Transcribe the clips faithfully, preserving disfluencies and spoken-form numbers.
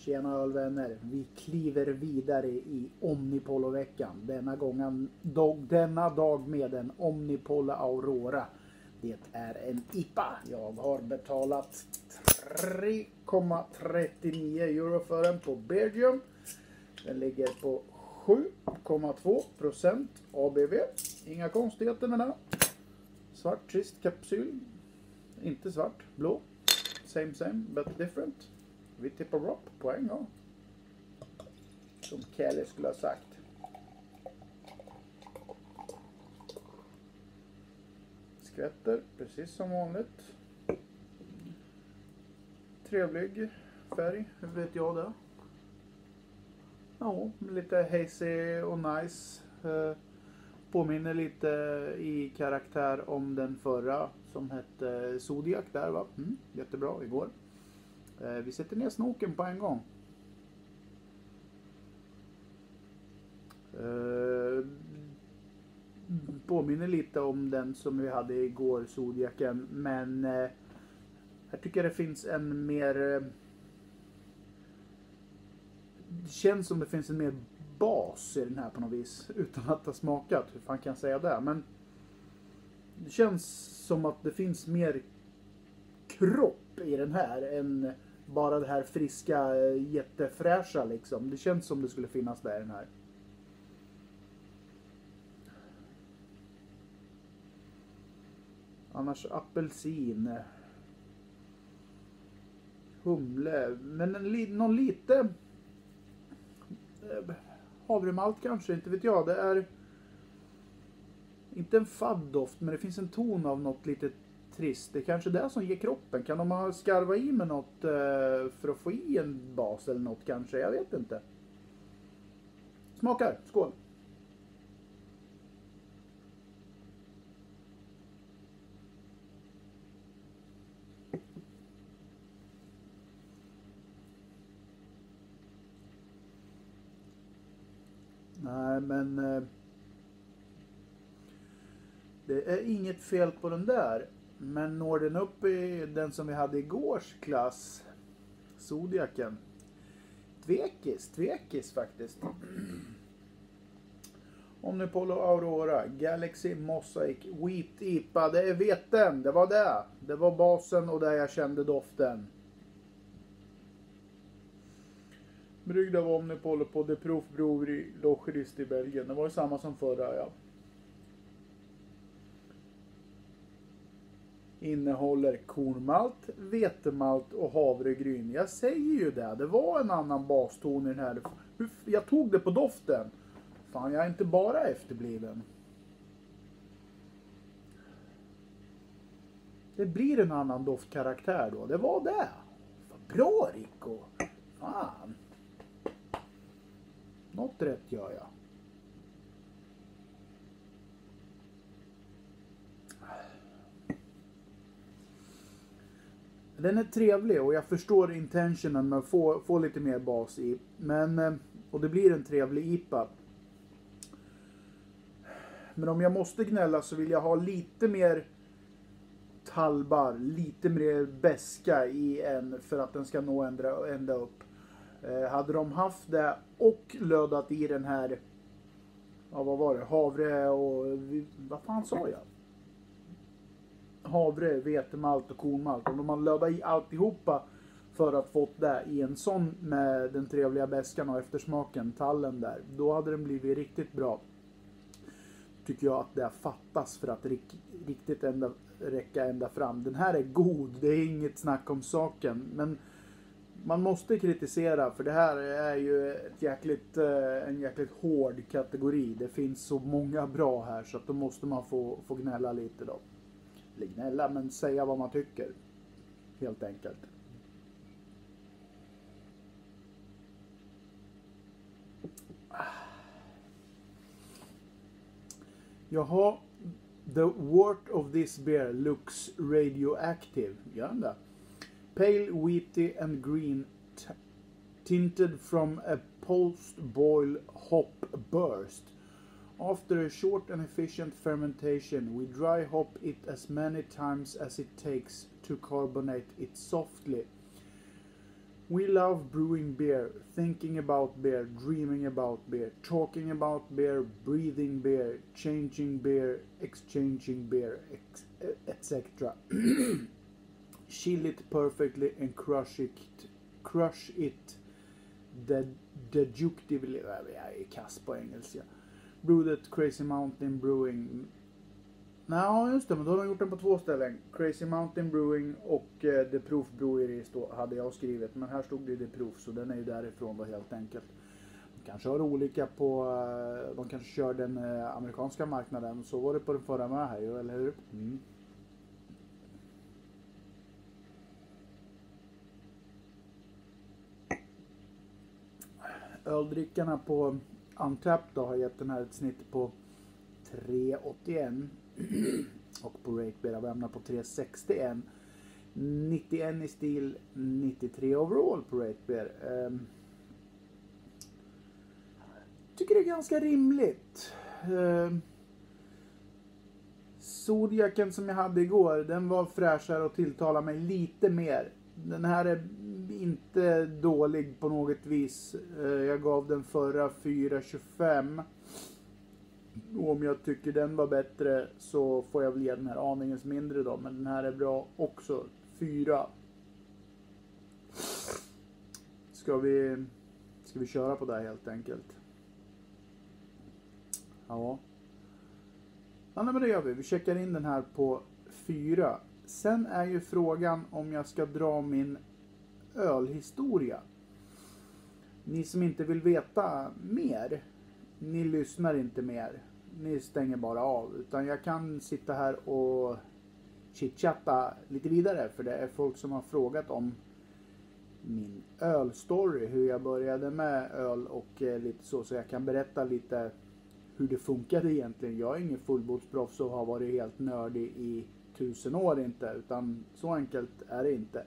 Tjena ölvänner, vi kliver vidare i Omnipollo-veckan. Denna, gången, dag, denna dag med en Omnipollo Aurora. Det är en I P A. Jag har betalat tre komma trettionio euro för den på Belgium. Den ligger på sju komma två procent A B V. Inga konstigheter med den. Svart trist kapsyl. Inte svart, blå. Same same but different. Vi tippar upp på en gång. Som Kelly skulle ha sagt. Skvätter precis som vanligt. Trevlig färg, hur vet jag det? Ja, lite hazy och nice. Påminner lite i karaktär om den förra som hette Zodiac där va? Mm, jättebra igår. Vi sätter ner snoken på en gång. Påminner lite om den som vi hade igår, Zodiacen. Men jag tycker det finns en mer... Det känns som det finns en mer bas i den här på något vis. Utan att ha smakat. Hur fan kan jag säga det? Men det känns som att det finns mer kropp i den här än bara det här friska, jättefräscha liksom. Det känns som det skulle finnas där i den här. Annars apelsin. Humle. Men en, någon lite havremalt kanske, inte vet jag. Det är inte en fadd-doft, men det finns en ton av något lite trist. Det är kanske det som ger kroppen. Kan de ha skarva i med något eh, för att få i en bas eller något kanske? Jag vet inte. Smakar. Skål. Nej, men eh, det är inget fel på den där. Men når den upp i den som vi hade igårs klass, Zodiacen? Tvekis, tvekis faktiskt. Omnipollo Aurora, Galaxy Mosaic, Wheat I P A. Det är veten, det var det. Det var basen och där jag kände doften. Bryggd av Omnipollo på The Proof Brewery, Locherist i Belgien. Det var ju samma som förra, ja. Innehåller kornmalt, vetemalt och havregryn. Jag säger ju det. Det var en annan baston i den här. Jag tog det på doften. Fan, jag är inte bara efterbliven. Det blir en annan doftkaraktär då. Det var det. Bra, Rico. Fan. Något rätt gör jag. Den är trevlig och jag förstår intentionen med att få, få lite mer bas i. Men, och det blir en trevlig I P A. Men om jag måste gnälla så vill jag ha lite mer tallbar, lite mer beska i en för att den ska nå ända, ända upp. Eh, hade de haft det och lödat i den här, ja vad var det, havre och, vad fan sa jag? Havre, vetemalt och kornmalt. Om de hade lödat i alltihopa för att fått det i en sån med den trevliga beskan och eftersmaken, tallen där, då hade den blivit riktigt bra. Tycker jag att det fattas för att riktigt ända, räcka ända fram. Den här är god, det är inget snack om saken, men man måste kritisera för det här är ju ett jäkligt, en jäkligt hård kategori. Det finns så många bra här så att då måste man få, få gnälla lite då. Eller gnälla, men säga vad man tycker. Helt enkelt. Jaha, the wort of this beer looks radioactive. Gör den det? Pale, wheaty and green tinted from a post-boil hop burst. After a short and efficient fermentation, we dry hop it as many times as it takes to carbonate it softly. We love brewing beer, thinking about beer, dreaming about beer, talking about beer, breathing beer, changing beer, exchanging beer, et cetera. Chill it perfectly and crush it, crush it deductively. Jag är kass på engelska. Brewed at Crazy Mountain Brewing. Nej, just det, men då har de gjort den på två ställen. Crazy Mountain Brewing och eh, The Proof Brewery stå, hade jag skrivit. Men här stod det The Proof, så den är ju därifrån då helt enkelt. De kanske har olika på, eh, de kanske kör den eh, amerikanska marknaden. Så var det på den förra med här ju, eller hur? Mm. Öldrickarna på Untapped då har gett den här ett snitt på tre åttioett. Och på Rate Beer lämnar på tre sextioett. nittioett i stil, nittiotre overall på Rate Beer. Um, tycker det är ganska rimligt. Um, Zodiacen som jag hade igår, den var fräschare och tilltalar mig lite mer. Den här är inte dålig på något vis. Uh, jag gav den förra fyra tjugofem. Om jag tycker den var bättre så får jag väl ge den här aningens mindre då. Men den här är bra också. fyra. Ska vi, ska vi köra på det här helt enkelt? Ja. Ja, men det gör vi. Vi checkar in den här på fyra. Sen är ju frågan om jag ska dra min ölhistoria. Ni som inte vill veta mer, ni lyssnar inte mer. Ni stänger bara av. Utan jag kan sitta här och chitchatta lite vidare. För det är folk som har frågat om min ölstory. Hur jag började med öl och eh, lite så. Så jag kan berätta lite hur det funkade egentligen. Jag är ingen fullbordsproffs och har varit helt nördig i tusen år inte. Utan så enkelt är det inte.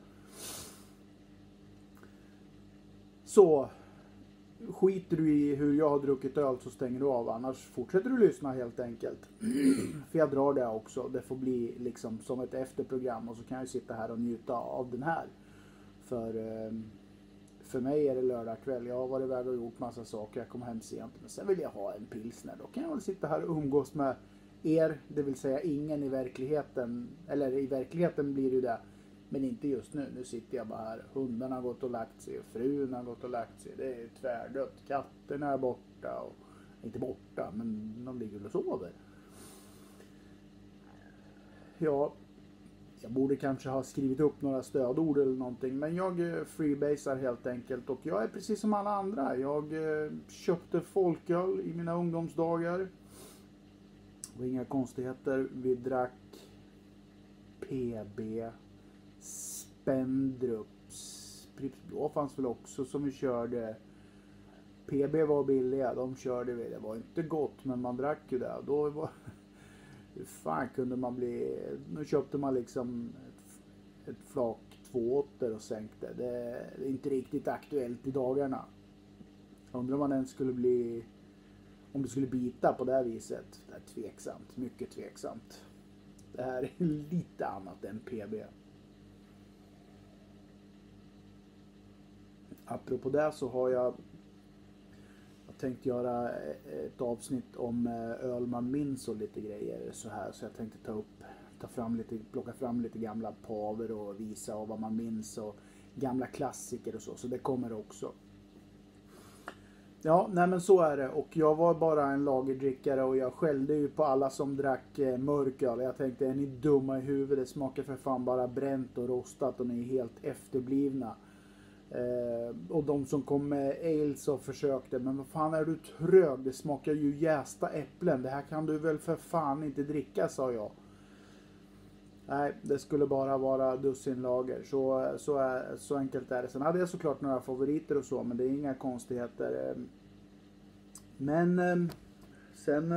Så skiter du i hur jag har druckit öl så stänger du av. Annars fortsätter du lyssna helt enkelt. För jag drar det också. Det får bli liksom som ett efterprogram. Och så kan jag sitta här och njuta av den här. För, för mig är det lördag kväll. Jag har varit iväg och gjort massa saker. Jag kommer hem sent. Men sen vill jag ha en pilsner. Då kan jag väl sitta här och umgås med er. Det vill säga ingen i verkligheten. Eller i verkligheten blir det ju det. Men inte just nu. Nu sitter jag bara här. Hundarna har gått och lagt sig. Och frun har gått och lagt sig. Det är tvärdött. Katterna är borta. Och, inte borta. Men de ligger och sover. Ja. Jag borde kanske ha skrivit upp några stödord eller någonting. Men jag freebasar helt enkelt. Och jag är precis som alla andra. Jag köpte folköl i mina ungdomsdagar. Det var inga konstigheter. Vi drack P B. Spendrups. Pripps Blå fanns väl också som vi körde. P B var billiga. De körde vi. Det var inte gott. Men man drack ju det. Då var... Hur fan kunde man bli... Nu köpte man liksom ett, ett flak två åttor och sänkte. Det är inte riktigt aktuellt i dagarna. Undrar om man ens skulle bli... Om det skulle bita på det här viset. Det är tveksamt. Mycket tveksamt. Det här är lite annat än P B. Apropå det så har jag... Jag tänkte göra ett avsnitt om öl man minns och lite grejer så här. Så jag tänkte ta upp, ta fram lite, plocka fram lite gamla paver och visa av vad man minns och gamla klassiker och så. Så det kommer också. Ja, nej men så är det. Och jag var bara en lagerdrickare och jag skällde ju på alla som drack eh, mörköl. Jag tänkte, är ni dumma i huvudet? Det smakar för fan bara bränt och rostat och ni är helt efterblivna. Eh, och de som kom med ales och försökte, men vad fan är du trög? Det smakar ju jästa äpplen. Det här kan du väl för fan inte dricka, sa jag. Nej, det skulle bara vara dussinlager. Så, så, är, så enkelt är det. Sen hade jag såklart några favoriter och så, men det är inga konstigheter. Men sen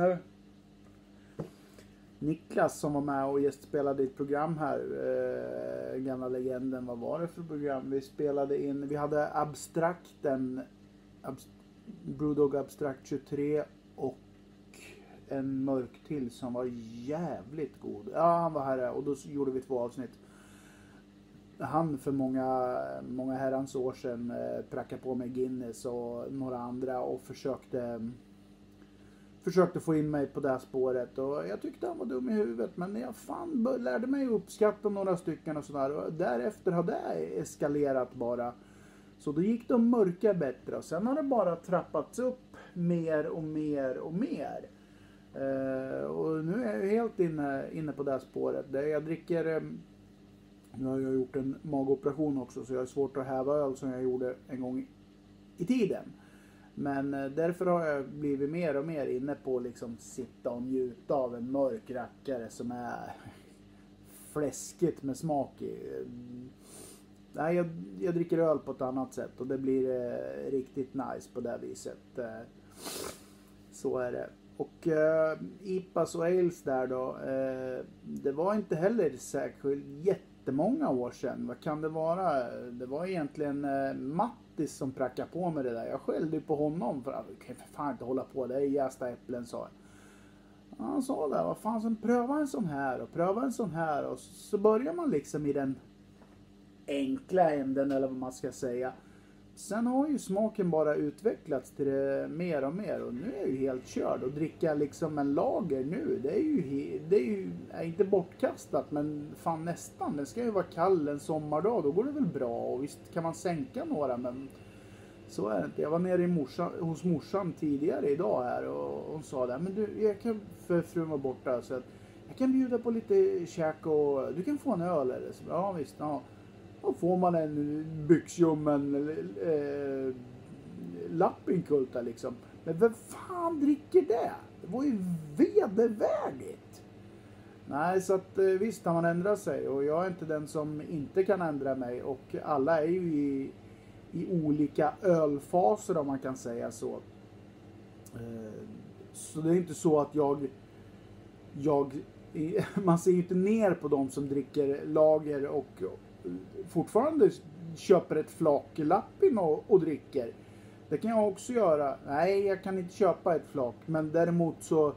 Niklas som var med och gästspelade i ett program här, eh, gamla legenden, vad var det för program? Vi spelade in, vi hade Abstrakten, Abst- Brewdog Abstract tjugotre och en mörk till som var jävligt god. Ja, han var här och då gjorde vi två avsnitt. han för många, många herrans år sedan eh, prackade på mig Guinness och några andra och försökte försökte få in mig på det här spåret och jag tyckte han var dum i huvudet, men jag fan bör, lärde mig uppskatta några stycken och sådär och därefter har det eskalerat bara. Så då gick de mörka bättre och sen har det bara trappats upp mer och mer och mer. Uh, och nu är jag helt inne, inne på det här spåret. Där jag dricker, um, nu har jag gjort en magoperation också så jag har svårt att häva öl som jag gjorde en gång i, i tiden. Men uh, därför har jag blivit mer och mer inne på liksom sitta och njuta av en mörk rackare som är fläskigt med smak i. Um, nej, jag, jag dricker öl på ett annat sätt och det blir uh, riktigt nice på det viset. Uh, så är det. Och uh, I P As och Ales där då, uh, det var inte heller särskilt jättemånga år sedan. Vad kan det vara? Det var egentligen uh, Mattis som prackade på med det där. Jag skällde på honom för att jag kan för fan inte hålla på, det är jästa äpplen, sa jag. Han sa det, vad fan, sen pröva en sån här och pröva en sån här och så börjar man liksom i den enkla änden eller vad man ska säga. Sen har ju smaken bara utvecklats till det mer och mer och nu är jag ju helt körd och dricka liksom en lager nu, det är ju, det är ju är inte bortkastat men fan nästan, den ska ju vara kall en sommardag, då går det väl bra och visst kan man sänka några men så är det inte. Jag var nere i morsan, hos morsan tidigare idag här och hon sa det, men du, jag kan, för frun var borta så att jag kan bjuda på lite käk och du kan få en öl eller så, ja visst, ja. Då får man en byxjummen eh, lappinkulta liksom. Men vem fan dricker det? Det var ju vedervärdigt. Nej, så att visst har man ändrat sig. Och jag är inte den som inte kan ändra mig. Och alla är ju i, i olika ölfaser om man kan säga så. Eh, så det är inte så att jag... jag man ser ju inte ner på dem som dricker lager och... fortfarande köper ett flak lappin och, och dricker. Det kan jag också göra. Nej, jag kan inte köpa ett flak. Men däremot så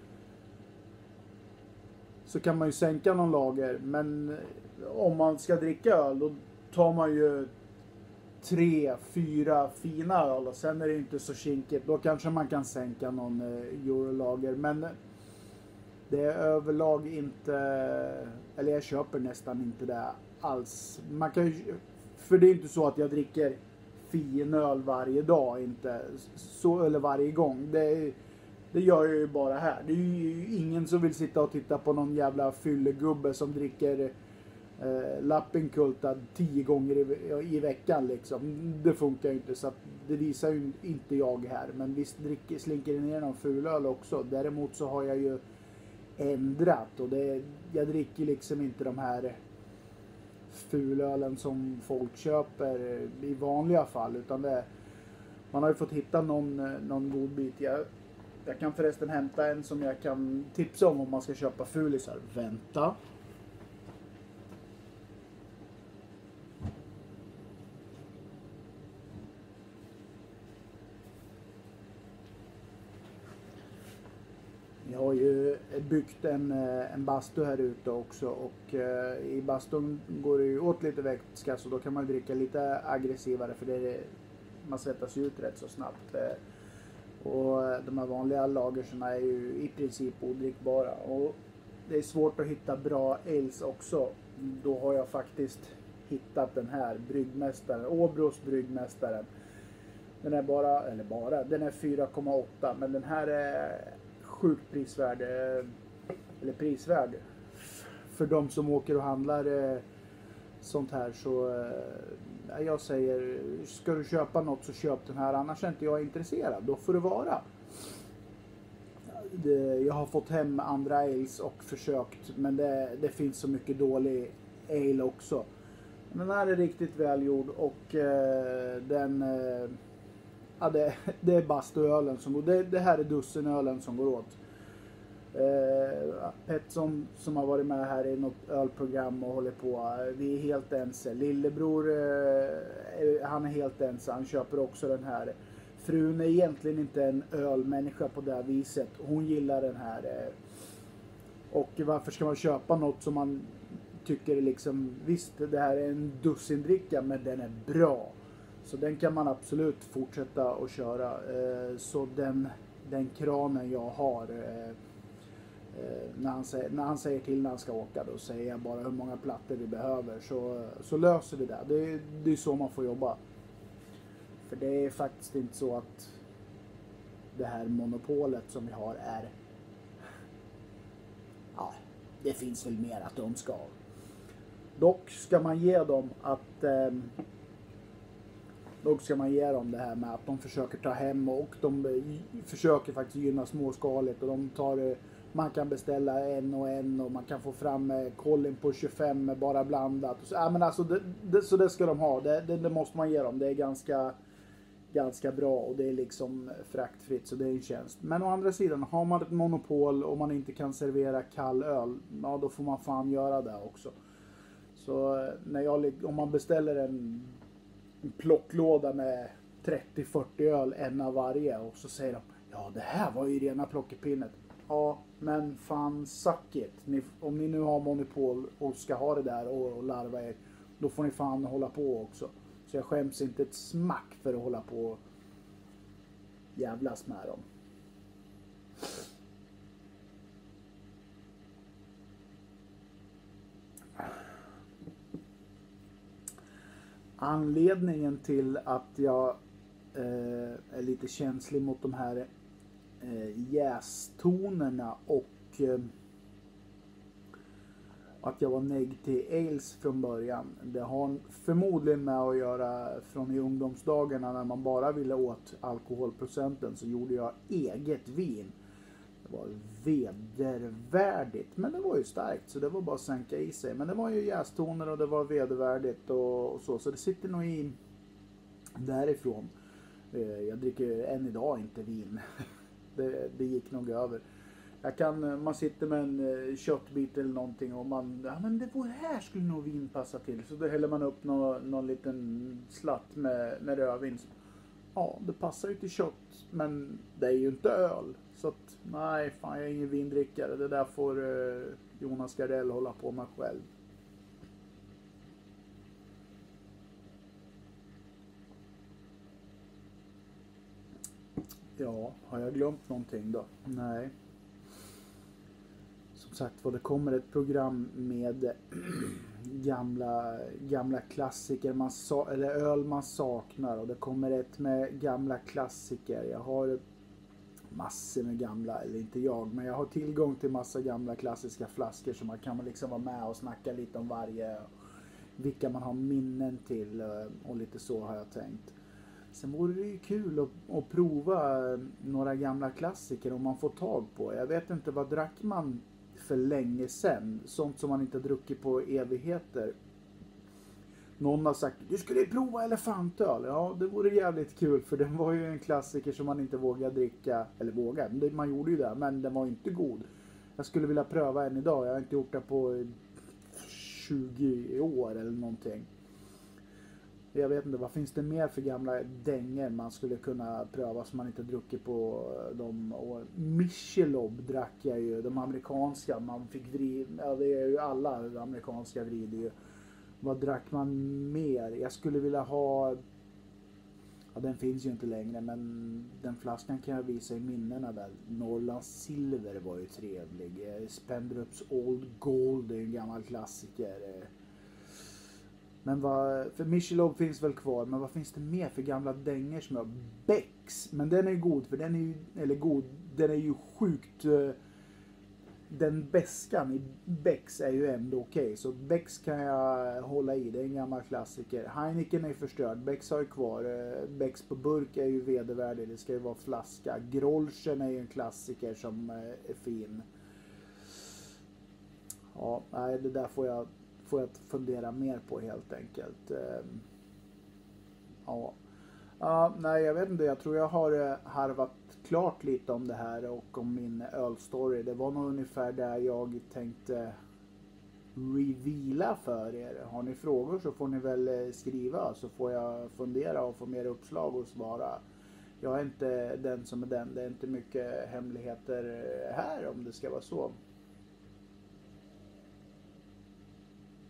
så kan man ju sänka någon lager. Men om man ska dricka öl då tar man ju tre, fyra fina öl och sen är det inte så kinkigt. Då kanske man kan sänka någon eh, eurolager. Men det är överlag inte, eller jag köper nästan inte det alls. Man kan ju, för det är inte så att jag dricker fin öl varje dag, inte så, eller varje gång. Det, det gör jag ju bara här. Det är ju ingen som vill sitta och titta på någon jävla fyllegubbe som dricker eh, lappinkultad tio gånger i, i veckan liksom. Det funkar ju inte, så att det visar ju inte jag här. Men visst dricker, slinker det ner någon fulöl också. Däremot så har jag ju ändrat och det, jag dricker liksom inte de här fulölen som folk köper i vanliga fall, utan det, man har ju fått hitta någon, någon god bit. Jag, jag kan förresten hämta en som jag kan tipsa om om man ska köpa fulisar. Vänta. Jag har ju byggt en, en bastu här ute också och eh, i bastun går det ju åt lite vätska så då kan man dricka lite aggressivare för det är, man svettas ut rätt så snabbt. Eh, och de här vanliga lagerserna är ju i princip odrickbara och det är svårt att hitta bra ales också. Då har jag faktiskt hittat den här bryggmästaren, Åbros bryggmästaren. Den är bara, eller bara, den är fyra komma åtta men den här är sjukt prisvärd, eller prisvärd för de som åker och handlar sånt här, så jag säger, ska du köpa något så köp den här, annars är inte jag intresserad, då får det vara. Jag har fått hem andra ales och försökt, men det, det finns så mycket dålig ale också. Den här är riktigt välgjord och eh, den eh, ja, det, det är bastuölen som går, det, det här är dussinölen som går åt. Eh, Petson som har varit med här i något ölprogram och håller på, vi är helt ense. Lillebror, eh, han är helt ense, han köper också den här. Frun är egentligen inte en ölmänniska på det här viset, hon gillar den här. Eh, och varför ska man köpa något som man tycker liksom, visst det här är en dussindricka men den är bra. Så den kan man absolut fortsätta att köra. Eh, så den, den kranen jag har, eh, eh, när, han säger, när han säger till när han ska åka, då säger jag bara hur många plattor vi behöver. Så, så löser vi det. Det, det är så man får jobba. För det är faktiskt inte så att det här monopolet som vi har är... Ja, det finns väl mer att önska av. Dock ska man ge dem att... Eh, dock ska man ge dem det här med att de försöker ta hem och de försöker faktiskt gynna småskaligt. Och de tar... Man kan beställa en och en och man kan få fram Colin på tjugofem med bara blandat. Så, ja, men alltså, det, det, så det ska de ha. Det, det, det måste man ge dem. Det är ganska... ganska bra och det är liksom fraktfritt, så det är en tjänst. Men å andra sidan, har man ett monopol och man inte kan servera kall öl, ja då får man fan göra det också. Så när jag, om man beställer en, en plocklåda med trettio fyrtio öl, en av varje, och så säger de, ja det här var ju rena plockepinnet. Ja, men fan suck it. Ni, om ni nu har monopol och ska ha det där och, och larva er, då får ni fan hålla på också. Så jag skäms inte ett smack för att hålla på och jävlas med dem. Anledningen till att jag eh, är lite känslig mot de här eh, jästonerna och eh, att jag var neg till ales från början. Det har förmodligen med att göra från i ungdomsdagarna när man bara ville åt alkoholprocenten, så gjorde jag eget vin. Det var vedervärdigt, men det var ju starkt så det var bara att sänka i sig. Men det var ju jästoner och det var vedervärdigt och, och så. Så det sitter nog i därifrån. Jag dricker än idag inte vin. Det, det gick nog över. Jag kan, man sitter med en köttbit eller någonting och man, ja men det var här skulle nog vin passa till. Så då häller man upp någon, någon liten slatt med, med rödvin. Ja, det passar ju till kött, men det är ju inte öl. Så att, nej fan jag är ingen vindrickare. Det där får eh, Jonas Gardell hålla på med själv. Ja, har jag glömt någonting då? Nej. Som sagt var, det kommer ett program med gamla, gamla klassiker man sa, eller öl man saknar, och det kommer ett med gamla klassiker. Jag har massor med gamla, eller inte jag, men jag har tillgång till massa gamla klassiska flaskor som man kan liksom vara med och snacka lite om varje, vilka man har minnen till och lite så har jag tänkt. Sen vore det ju kul att, att prova några gamla klassiker om man får tag på. Jag vet inte, vad drack man för länge sedan? Sånt som man inte druckit på evigheter. Någon har sagt, du skulle prova elefantöl. Ja, det vore jävligt kul, för den var ju en klassiker som man inte vågade dricka. Eller vågade, man gjorde ju det, men den var inte god. Jag skulle vilja pröva en idag. Jag har inte gjort det på tjugo år eller någonting. Jag vet inte, vad finns det mer för gamla dänger man skulle kunna pröva som man inte druckit på de år. Michelob drack jag ju, de amerikanska, man fick vrida, ja det är ju alla amerikanska vrider ju. Vad drack man mer? Jag skulle vilja ha, ja den finns ju inte längre, men den flaskan kan jag visa i minnena där. Norrlands Silver var ju trevlig. Spendrups Old Gold är en gammal klassiker. Men vad, för Michelob finns väl kvar, men vad finns det mer för gamla dänger som jag... Becks, men den är god, för den är ju, eller god, den är ju sjukt, den bäskan i Becks är ju ändå okej, okay. Så Becks kan jag hålla i, det är en gammal klassiker. Heineken är ju förstörd, Becks har ju kvar, Becks på burk är ju vedervärdig, det ska ju vara flaska. Grolschen är ju en klassiker som är fin. Ja, nej, det där får jag får jag fundera mer på helt enkelt. Ja. Ja, nej jag vet inte, jag tror jag har harvat klart lite om det här och om min ölstory. Det var nog ungefär där jag tänkte reveala för er. Har ni frågor så får ni väl skriva, så får jag fundera och få mer uppslag och svara. Jag är inte den som är den, det är inte mycket hemligheter här om det ska vara så.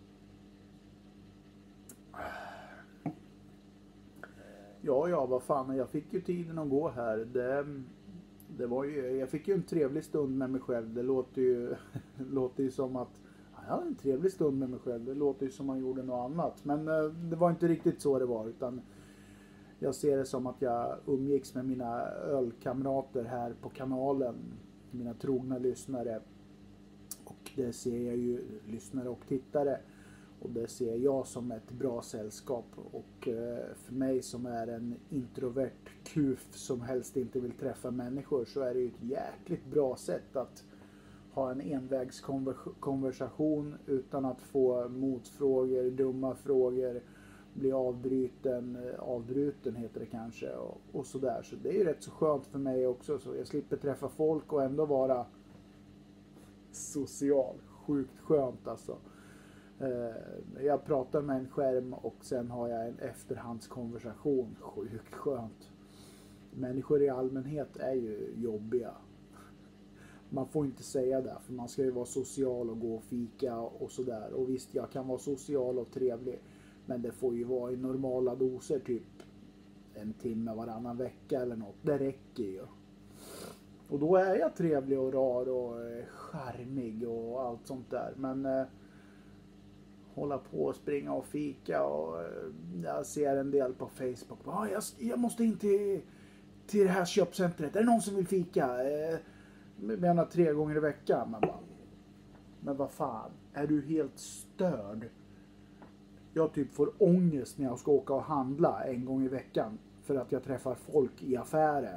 Ja, ja, vad fan. Jag fick ju tiden att gå här. Det, det var ju, jag fick ju en trevlig stund med mig själv. Det låter ju, låter ju som att jag hade en trevlig stund med mig själv. Det låter ju som man gjorde något annat. Men eh, det var inte riktigt så det var. Utan jag ser det som att jag umgicks med mina ölkamrater här på kanalen. Mina trogna lyssnare. Och det ser jag ju, lyssnare och tittare. Och det ser jag som ett bra sällskap. Och eh, för mig som är en introvert kuf som helst inte vill träffa människor, så är det ju ett jäkligt bra sätt att ha en envägskonversation utan att få motfrågor, dumma frågor, bli avbruten, avbruten heter det kanske och, och sådär. Så det är ju rätt så skönt för mig också, så jag slipper träffa folk och ändå vara social. Sjukt skönt alltså. Jag pratar med en skärm och sen har jag en efterhandskonversation. Sjukt skönt. Människor i allmänhet är ju jobbiga. Man får inte säga det, för man ska ju vara social och gå och fika och sådär. Och visst, jag kan vara social och trevlig, men det får ju vara i normala doser, typ en timme varannan vecka eller något. Det räcker ju. Och då är jag trevlig och rar och charmig och allt sånt där. Men eh, hålla på och springa och fika och eh, jag ser en del på Facebook. Ah, jag, jag måste in till, till det här köpcentret. Är det någon som vill fika? Eh, menar tre gånger i veckan. Men, bara, men vad fan, är du helt störd? Jag typ får ångest när jag ska åka och handla en gång i veckan. För att jag träffar folk i affären.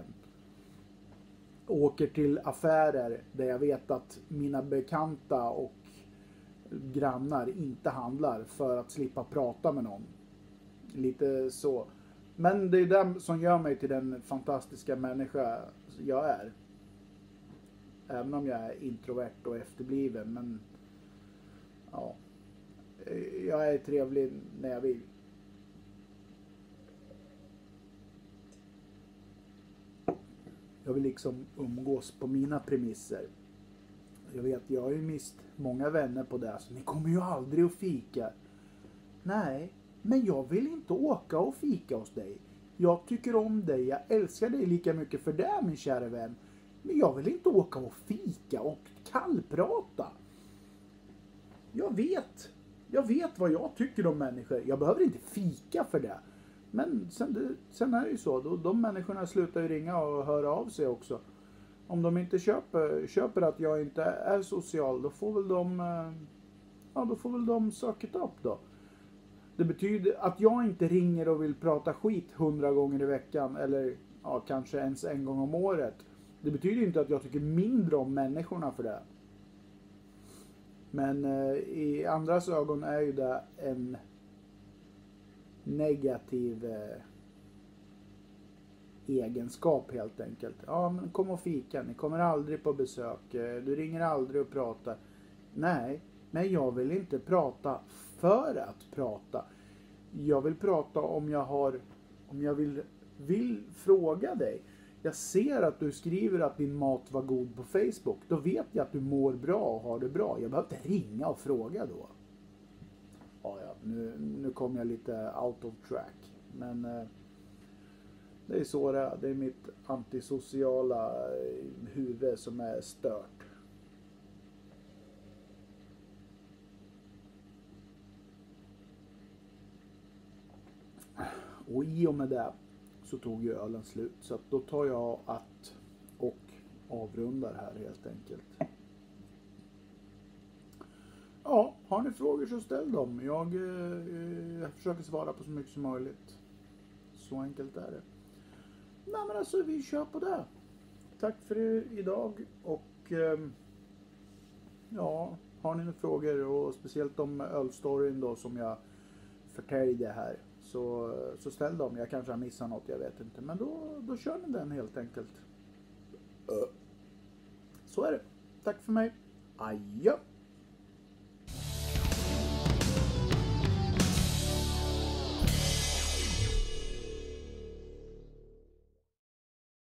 Åker till affärer där jag vet att mina bekanta och grannar inte handlar för att slippa prata med någon. Lite så. Men det är det som gör mig till den fantastiska människa jag är. Även om jag är introvert och efterbliven. Men ja, jag är trevlig när jag vill. Jag vill liksom umgås på mina premisser. Jag vet, jag har ju mist många vänner på det. Så ni kommer ju aldrig att fika. Nej, men jag vill inte åka och fika hos dig. Jag tycker om dig. Jag älskar dig lika mycket för det, min kära vän. Men jag vill inte åka och fika och kallprata. Jag vet. Jag vet vad jag tycker om människor. Jag behöver inte fika för det. Men sen, sen är det ju så. Då, de människorna slutar ju ringa och höra av sig också. Om de inte köper, köper att jag inte är social, då får väl de, ja, då får väl de söka upp då. Det betyder att jag inte ringer och vill prata skit hundra gånger i veckan eller ja, kanske ens en gång om året. Det betyder inte att jag tycker mindre om människorna för det. Men eh, i andras ögon är ju det en negativ eh, egenskap helt enkelt. Ja, men kom och fika. Ni kommer aldrig på besök. Du ringer aldrig och pratar. Nej, men jag vill inte prata för att prata. Jag vill prata om jag har, om jag vill, vill fråga dig. Jag ser att du skriver att din mat var god på Facebook. Då vet jag att du mår bra och har det bra. Jag behöver inte ringa och fråga då. Ja, ja, nu, nu kom jag lite out of track. Men eh, det är så det är. Det är mitt antisociala huvud som är stört. Och i och med det så tog ju ölen slut. Så att då tar jag att och avrundar här helt enkelt. Ja, har ni frågor så ställ dem. Jag, eh, jag försöker svara på så mycket som möjligt. Så enkelt är det. Nej, men alltså vi kör på det. Tack för idag och eh, ja, har ni några frågor och speciellt om ölstoryn då som jag förtäljde här så, så ställ dem. Jag kanske har missat något, jag vet inte. Men då, då kör ni den helt enkelt. Så är det. Tack för mig. Adjö.